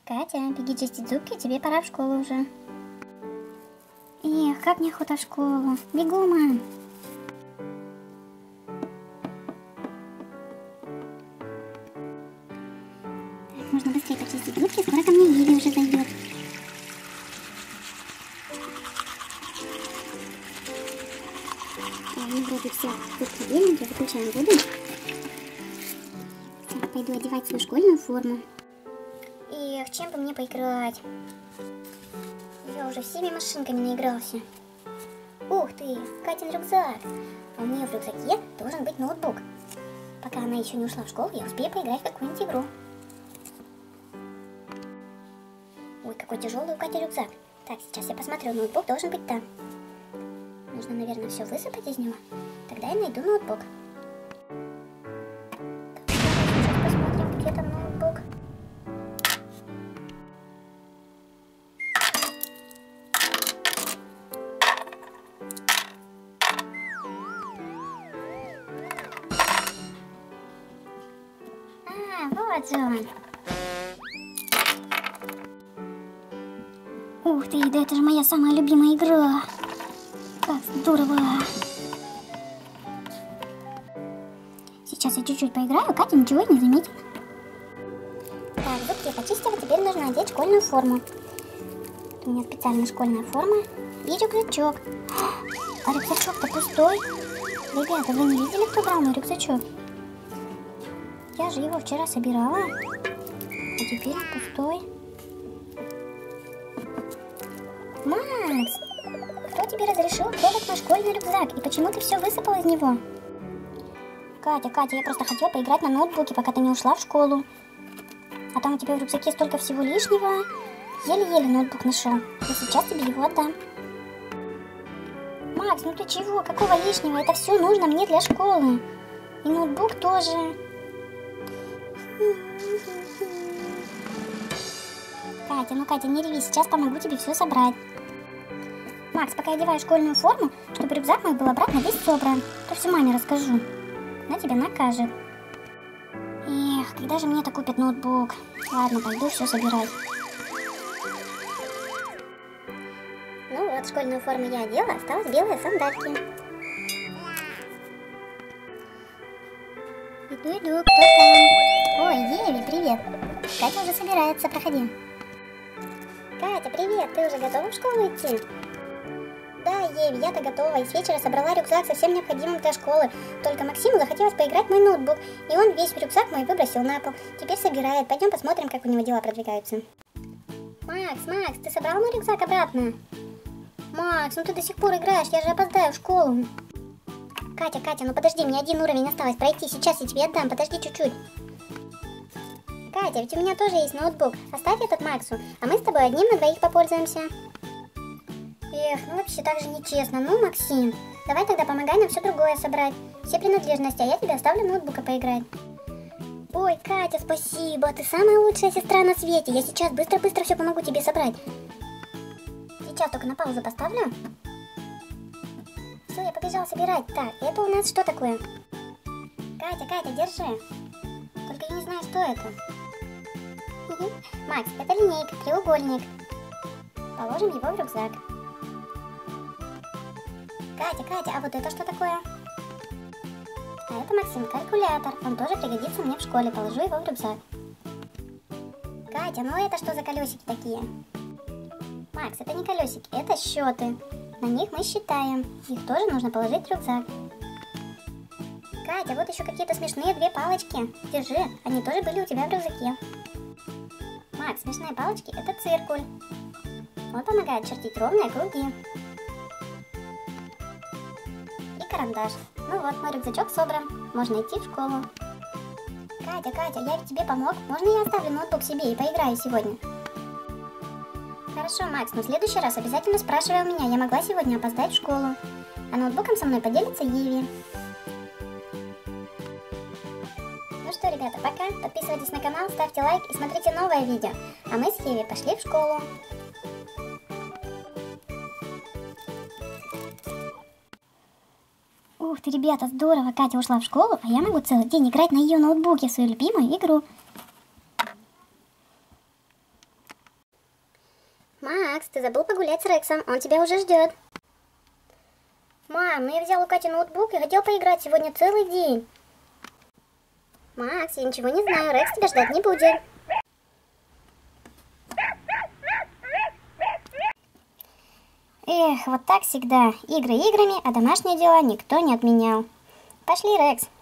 Катя, беги чистить зубки, тебе пора в школу уже. Эх, как мне охота в школу. Бегу, мам. Так, нужно быстрее почистить зубки, скоро ко мне Еви уже зайдет. Ну, вроде все зубки беленькие, выключаем воду. Так, пойду одевать свою школьную форму. Эх, чем бы мне поиграть? Я уже всеми машинками наигрался. Ух ты, Катин рюкзак. А у нее в рюкзаке должен быть ноутбук. Пока она еще не ушла в школу, я успею поиграть в какую-нибудь игру. Ой, какой тяжелый у Кати рюкзак. Так, сейчас я посмотрю, ноутбук должен быть там. Нужно, наверное, все высыпать из него. Тогда я найду ноутбук. Сейчас посмотрим, где там ноутбук. Вот же он. Ух ты, да это же моя самая любимая игра. Как здорово. Сейчас я чуть-чуть поиграю, Катя ничего и не заметит. Так, зубки я почистила, теперь нужно одеть школьную форму. У меня специальная школьная форма и рюкзачок. А рюкзачок-то пустой. Ребята, вы не видели, кто брал мой рюкзачок? Я же его вчера собирала, а теперь он пустой. Макс, кто тебе разрешил трогать мой школьный рюкзак? И почему ты все высыпал из него? Катя, я просто хотела поиграть на ноутбуке, пока ты не ушла в школу. А там у тебя в рюкзаке столько всего лишнего. Еле-еле ноутбук нашел. И сейчас тебе его отдам. Макс, ну ты чего? Какого лишнего? Это все нужно мне для школы. И ноутбук тоже. Катя, не реви, сейчас помогу тебе все собрать. Макс, пока я одеваю школьную форму, чтобы рюкзак мой был обратно весь собран, то все маме расскажу. Она тебя накажет. Эх, когда же мне-то купят ноутбук? Ладно, пойду все собирать. Ну вот, школьную форму я одела, осталось белые сандальки. Иду, кто там? Ой, Еви, привет. Катя уже собирается, проходи. Катя, привет, ты уже готова в школу идти? Да, Еви, я-то готова, и с вечера собрала рюкзак со всем необходимым для школы. Только Максиму захотелось поиграть в мой ноутбук, и он весь рюкзак мой выбросил на пол. Теперь собирает, пойдем посмотрим, как у него дела продвигаются. Макс, ты собрал мой рюкзак обратно? Макс, ну ты до сих пор играешь, я же опоздаю в школу. Катя, ну подожди, мне один уровень осталось пройти, сейчас я тебе отдам, подожди чуть-чуть. Катя, ведь у меня тоже есть ноутбук, оставь этот Максу, а мы с тобой одним на двоих попользуемся. Эх, ну вообще так же нечестно, ну Максим, давай тогда помогай нам все другое собрать, все принадлежности, а я тебе оставлю ноутбука поиграть. Ой, Катя, спасибо, ты самая лучшая сестра на свете, я сейчас быстро все помогу тебе собрать. Сейчас только на паузу поставлю. Все, я побежала собирать. Так, это у нас что такое? Катя, держи. Только я не знаю, что это. Макс, это линейка, треугольник. Положим его в рюкзак. Катя, а вот это что такое? А это, Максим, калькулятор. Он тоже пригодится мне в школе. Положу его в рюкзак. Катя, ну это что за колесики такие? Макс, это не колесики, это счеты. На них мы считаем. Их тоже нужно положить в рюкзак. Катя, вот еще какие-то смешные две палочки. Держи, они тоже были у тебя в рюкзаке. Макс, смешные палочки — это циркуль. Он помогает чертить ровные круги. И карандаш. Ну вот, мой рюкзачок собран. Можно идти в школу. Катя, я ведь тебе помог. Можно я оставлю ноутбук себе и поиграю сегодня? Хорошо, Макс, но в следующий раз обязательно спрашивай у меня. Я могла сегодня опоздать в школу. А ноутбуком со мной поделится Еви. Ну что, ребята, пока. Подписывайтесь на канал, ставьте лайк и смотрите новое видео. А мы с Еви пошли в школу. Ух ты, ребята, здорово. Катя ушла в школу, а я могу целый день играть на ее ноутбуке в свою любимую игру. Макс, ты забыл погулять с Рексом, он тебя уже ждет. Мам, ну я взял у Кати ноутбук и хотел поиграть сегодня целый день. Макс, я ничего не знаю, Рекс тебя ждать не будет. Эх, вот так всегда. Игры играми, а домашние дела никто не отменял. Пошли, Рекс.